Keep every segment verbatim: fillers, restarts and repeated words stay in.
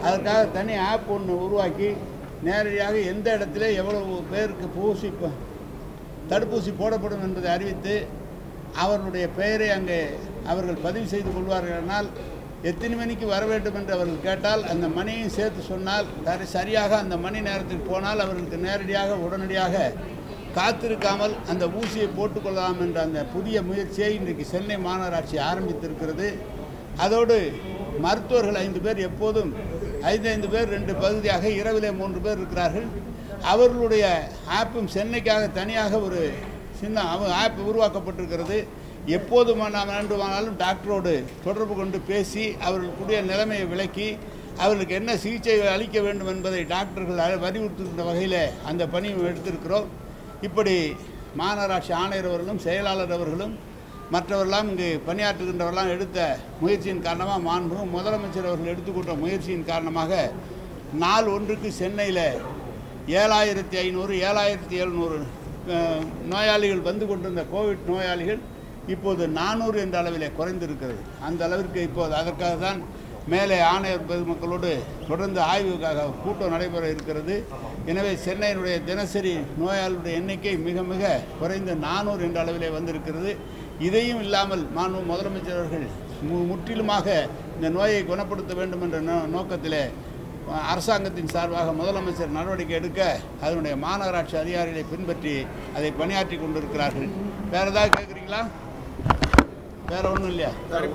அதற்காக தனி ஆப் ஒன்று உருவாக்கி நேரடியாக எந்த இடத்துல எவ்வளவு பேருக்கு பூசி தடுப்பூசி போடப்படும் என்பதை அறிவித்து அவர்களுடைய பெயரை அங்கே அவர்கள் பதிவு செய்து கொள்வார்களானால் எத்தனை மணிக்கு வர வேண்டும் என்று அவர்கள் கேட்டால் அந்த மணியையும் சேர்த்து சொன்னால் சரியாக அந்த மணி நேரத்துக்கு போனால் அவர்களுக்கு நேரடியாக உடனடியாக காத்திருக்காமல் அந்த ஊசியை போட்டுக்கொள்ளலாம் என்ற அந்த புதிய முயற்சியை இன்றைக்கு சென்னை மாநகராட்சி ஆரம்பித்திருக்கிறது. அதோடு மருத்துவர்கள் ஐந்து பேர் எப்போதும் ஐந்து ஐந்து பேர் ரெண்டு பகுதியாக இரவிலே மூன்று பேர் இருக்கிறார்கள். அவர்களுடைய ஆப்பும் சென்னைக்காக தனியாக ஒரு சின்ன ஆப் உருவாக்கப்பட்டிருக்கிறது. எப்போது வேண்டுமானாலும் டாக்டரோடு தொடர்பு கொண்டு பேசி அவர்களுடைய நிலைமையை விளக்கி அவர்களுக்கு என்ன சிகிச்சை அளிக்க வேண்டும் என்பதை டாக்டர்கள் வலியுறுத்துகின்ற வகையில் அந்த பணியை எடுத்திருக்கிறோம். இப்படி மாநகராட்சி ஆணையர் அவர்களும் செயலாளர் அவர்களும் மற்றவர்களாம் இங்கு பணியாற்றுகின்றவர்களாம் எடுத்த முயற்சியின் காரணமாக மாண்புமிகு முதலமைச்சர் அவர்கள் எடுத்துக்கொண்ட முயற்சியின் காரணமாக நாள் ஒன்றுக்கு சென்னையில் ஏழாயிரத்தி ஐநூறு ஏழாயிரத்தி எழுநூறு நோயாளிகள் வந்து கொண்டிருந்த கோவிட் நோயாளிகள் இப்போது நானூறு என்ற அளவிலே குறைந்திருக்கிறது. அந்த அளவிற்கு இப்போது அதற்காக தான் மேலே ஆணையர் பொதுமக்களோடு தொடர்ந்து ஆய்வுக்காக கூட்டம் நடைபெற இருக்கிறது. எனவே சென்னையினுடைய தினசரி நோயாளிகளுடைய எண்ணிக்கை மிக மிக குறைந்த நானூறு என்ற அளவிலே வந்திருக்கிறது. இதையும் இல்லாமல் மாண்பு முதலமைச்சர் அவர்கள் முற்றிலுமாக இந்த நோயை குணப்படுத்த வேண்டும் என்ற நோக்கத்திலே அரசாங்கத்தின் சார்பாக முதலமைச்சர் நடவடிக்கை எடுக்க அதனுடைய மாநகராட்சி அதிகாரிகளை பின்பற்றி அதை பணியாற்றி கொண்டிருக்கிறார்கள். வேற ஏதாவது கேட்குறீங்களா? வேற ஒன்றும் இல்லையா?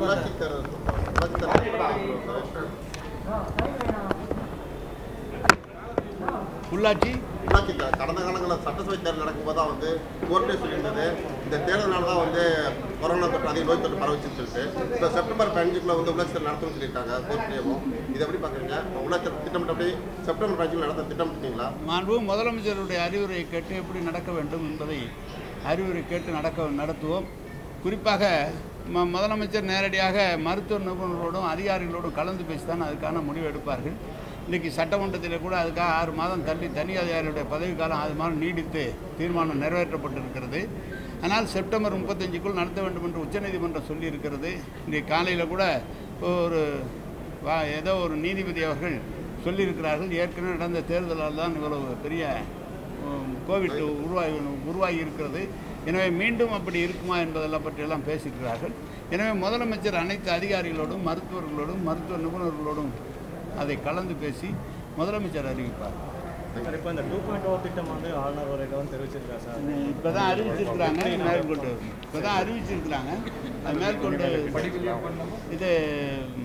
உள்ளாட்சி உள்ளாட்சி கடந்த காலங்களில் சட்டசபை தேர்தல் நடக்கும்போது தான் வந்து கோர்ட்டே சொல்லியிருந்தது இந்த தேர்தல்னால தான் வந்து கொரோனா தொற்று அதிக நோய் தொற்று பரவச்சுன்னு சொல்லிட்டு இப்போ செப்டம்பர் பதினஞ்சுக்குள்ள வந்து உள்ளாட்சி தேர்தல் நடத்தும்னு சொல்லியிருக்காங்க கோர்ட்லேயும். இதை எப்படி பார்க்குறீங்க? உள்ளாட்சி திட்டமிட்டபடி செப்டம்பர் பதினஞ்சுல நடத்த திட்டமிட்டீங்களா? மாண்பு முதலமைச்சருடைய அறிவுரையை கேட்டு எப்படி நடக்க வேண்டும் என்பதை அறிவுரை கேட்டு நடக்க நடத்துவோம். குறிப்பாக ம முதலமைச்சர் நேரடியாக மருத்துவ நிபுணர்களோடும் அதிகாரிகளோடும் கலந்து பேசி தான் அதுக்கான முடிவு எடுப்பார்கள். இன்றைக்கி சட்டமன்றத்தில் கூட அதுக்காக ஆறு மாதம் தள்ளி தனி அதிகாரிகளுடைய பதவிக்காலம் ஆறு மாதம் நீடித்து தீர்மானம் நிறைவேற்றப்பட்டிருக்கிறது. ஆனால் செப்டம்பர் முப்பத்தஞ்சுக்குள் நடத்த வேண்டும் என்று உச்சநீதிமன்றம் சொல்லியிருக்கிறது. இன்றைக்கு காலையில் கூட ஒரு ஏதோ ஒரு நீதிபதி அவர்கள் சொல்லியிருக்கிறார்கள், ஏற்கனவே நடந்த தேர்தலால் தான் இவ்வளவு பெரிய கோவிட் உருவாகி உருவாகி இருக்கிறது. எனவே மீண்டும் அப்படி இருக்குமா என்பதெல்லாம் பற்றியெல்லாம் பேசியிருக்கிறார்கள். எனவே முதலமைச்சர் அனைத்து அதிகாரிகளோடும் மருத்துவர்களோடும் மருத்துவ நிபுணர்களோடும் அதை கலந்து பேசி முதலமைச்சர் அறிவிப்பார். இப்போ இந்த டூ பாயிண்ட் ஓ திட்டம் வந்து ஆளுநர் வரைக்கும் தெரிவிச்சிருக்கா சார்? இப்போ தான் அறிவிச்சிருக்கிறாங்க, மேற்கொண்டு இப்போ தான் அறிவிச்சிருக்கிறாங்க. அது மேற்கொண்டு இது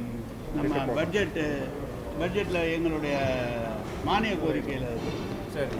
நம்ம பட்ஜெட்டு பட்ஜெட்டில் எங்களுடைய மானிய கோரிக்கையில் சரி